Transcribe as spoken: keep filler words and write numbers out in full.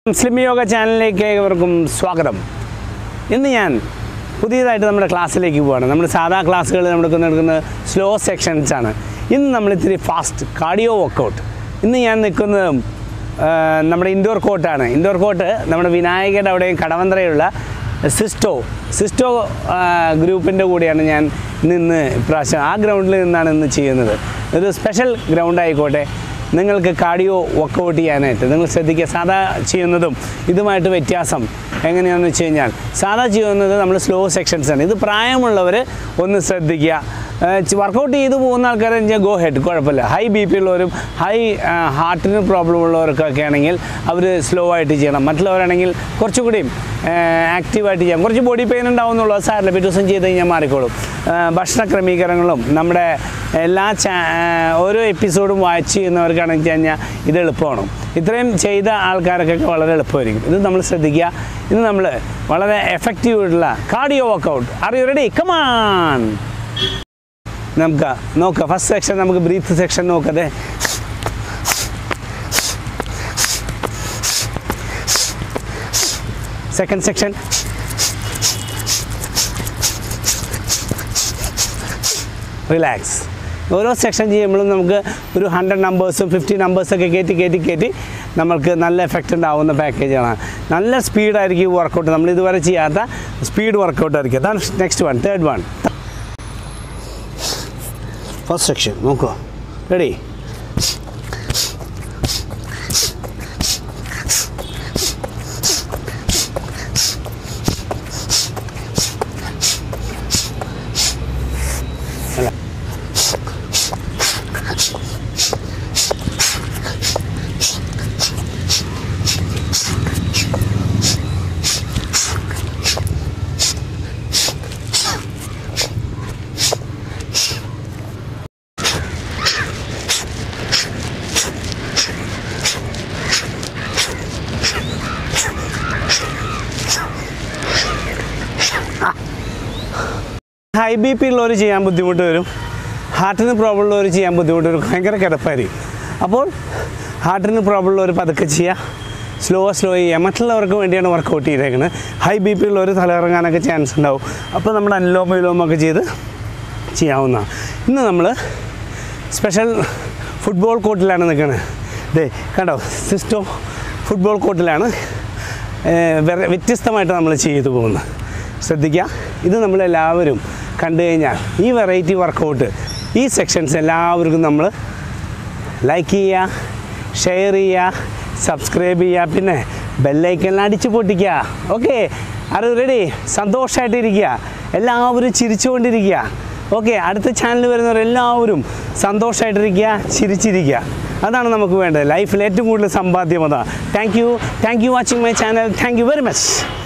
Muslim Yoga ചാനലിലേക്ക് ഏവർക്കും സ്വാഗതം. ഇന്ന് ഞാൻ പുതിയതായിട്ട് നമ്മുടെ ക്ലാസ്സിലേക്ക് പോവാണ്. നമ്മുടെ സാധാ ക്ലാസ്സുകൾ നമ്മൾ എടുക്കുന്ന സ്ലോ സെക്ഷൻസ് ആണ്. ഇന്ന് നമ്മൾ ഇത്തിരി ഫാസ്റ്റ് കാർഡിയോ വർക്കൗട്ട്. ഇന്ന് ഞാൻ നിൽക്കുന്നത് നമ്മുടെ ഇൻഡോർ കോർട്ടാണ്. ഇൻഡോർ കോർട്ട് നമ്മുടെ വിനായകയുടെ അവിടെയും കടവന്ത്രയുള്ള സിസ്റ്റോ സിസ്റ്റോ ഗ്രൂപ്പിൻ്റെ കൂടെയാണ് ഞാൻ നിന്ന് ഇപ്രാവശ്യം ആ ഗ്രൗണ്ടിൽ നിന്നാണ് ഇന്ന് ചെയ്യുന്നത്. ഒരു സ്പെഷ്യൽ ഗ്രൗണ്ട് ആയിക്കോട്ടെ, നിങ്ങൾക്ക് കാർഡിയോ വർക്കൗട്ട് ചെയ്യാനായിട്ട് നിങ്ങൾ ശ്രദ്ധിക്കുക. സാധാ ചെയ്യുന്നതും ഇതുമായിട്ട് വ്യത്യാസം എങ്ങനെയാണെന്ന് വെച്ച് കഴിഞ്ഞാൽ, സാധാ ചെയ്യുന്നത് നമ്മൾ സ്ലോ സെക്ഷൻസാണ്. ഇത് പ്രായമുള്ളവർ ഒന്ന് ശ്രദ്ധിക്കുക. വർക്കൗട്ട് ചെയ്ത് പോകുന്ന ആൾക്കാരെ ഗോ ഹെഡ്, കുഴപ്പമില്ല. ഹൈ ബി പി ഉള്ളവരും ഹൈ ഹാർട്ടിന് പ്രോബ്ലം ഉള്ളവർക്കൊക്കെ ആണെങ്കിൽ അവർ സ്ലോ ആയിട്ട് ചെയ്യണം. മറ്റുള്ളവരാണെങ്കിൽ കുറച്ചുകൂടിയും ആക്റ്റീവായിട്ട് ചെയ്യാം. കുറച്ച് ബോഡി പെയിൻ ഉണ്ടാവുന്നുള്ളൂ, അത് സാറില്ല, പിറ്റേ ദിവസം ചെയ്ത് കഴിഞ്ഞാൽ മാറിക്കോളും. ഭക്ഷണ ക്രമീകരണങ്ങളും നമ്മുടെ എല്ലാ ചാ ഓരോ എപ്പിസോഡും വാച്ച് ചെയ്യുന്നവർക്കാണെന്ന് വെച്ച് കഴിഞ്ഞാൽ ഇത് എളുപ്പമാണ്. ഇത്രയും ചെയ്ത ആൾക്കാർക്കൊക്കെ വളരെ എളുപ്പമായിരിക്കും. ഇത് നമ്മൾ ശ്രദ്ധിക്കുക. ഇത് നമ്മൾ വളരെ എഫക്റ്റീവ് ആയിട്ടുള്ള cardio workout. Are you ready? Come on. നമുക്ക് നോക്കാം. ഫസ്റ്റ് സെക്ഷൻ നമുക്ക് ബ്രീത്ത് സെക്ഷൻ നോക്കതെ. Second section relax. ഓരോ സെക്ഷൻ ചെയ്യുമ്പോഴും നമുക്ക് ഒരു ഹൺഡ്രഡ് നമ്പേഴ്സും ഫിഫ്റ്റി നമ്പേഴ്സൊക്കെ കയറ്റി കയറ്റി കയറ്റി നമ്മൾക്ക് നല്ല എഫക്റ്റ് ഉണ്ടാവുന്ന പാക്കേജാണ്. നല്ല സ്പീഡായിരിക്കും ഈ വർക്കൗട്ട്. നമ്മൾ ഇതുവരെ ചെയ്യാത്ത സ്പീഡ് വർക്കൗട്ട് ആയിരിക്കും. അതാണ് next one, third one. First section നോക്കുക. റെഡി? ഹൈ ബി പി ഉള്ളവർ ചെയ്യാൻ ബുദ്ധിമുട്ട് വരും, ഹാർട്ടിന് പ്രോബ്ലം ഉള്ളവർ ചെയ്യാൻ ബുദ്ധിമുട്ട് വരും, ഭയങ്കര കിടപ്പായിരിക്കും. അപ്പോൾ ഹാർട്ടിന് പ്രോബ്ലം ഉള്ളവർ പതുക്കെ ചെയ്യുക, സ്ലോ സ്ലോ ചെയ്യുക. മറ്റുള്ളവർക്ക് വേണ്ടിയാണ് വർക്കൗട്ട് ചെയ്തേക്കുന്നത്. ഹൈ ബി പി ഉള്ളവർ തലകറങ്ങാനൊക്കെ ചാൻസ് ഉണ്ടാവും. അപ്പോൾ നമ്മൾ അനുലോമ വിലോമൊക്കെ ചെയ്ത് ചെയ്യാവുന്നതാണ്. ഇന്ന് നമ്മൾ സ്പെഷ്യൽ ഫുട്ബോൾ കോർട്ടിലാണ് നിൽക്കുന്നത്. ദേ കണ്ടോ, സിസ്റ്റോ ഫുട്ബോൾ കോർട്ടിലാണ് വ്യത്യസ്തമായിട്ട് നമ്മൾ ചെയ്തു പോകുന്നത്. ശ്രദ്ധിക്കുക. ഇത് നമ്മളെല്ലാവരും കണ്ടു കഴിഞ്ഞാൽ ഈ വെറൈറ്റി വർക്കൗട്ട്, ഈ സെക്ഷൻസ് എല്ലാവർക്കും നമ്മൾ ലൈക്ക് ചെയ്യുക, ഷെയർ ചെയ്യുക, സബ്സ്ക്രൈബ് ചെയ്യുക, പിന്നെ ബെല്ലൈക്കനിൽ അടിച്ചു പൊട്ടിക്കുക. ഓക്കെ, അത് റെഡി? സന്തോഷമായിട്ടിരിക്കുക, എല്ലാവരും ചിരിച്ചുകൊണ്ടിരിക്കുക. ഓക്കെ, അടുത്ത ചാനൽ വരുന്നവരെല്ലാവരും സന്തോഷമായിട്ടിരിക്കുക, ചിരിച്ചിരിക്കുക. അതാണ് നമുക്ക് വേണ്ടത്. ലൈഫിൽ ഏറ്റവും കൂടുതൽ സമ്പാദ്യം അതാണ്. Thank you thank you watching my channel. Thank you very much.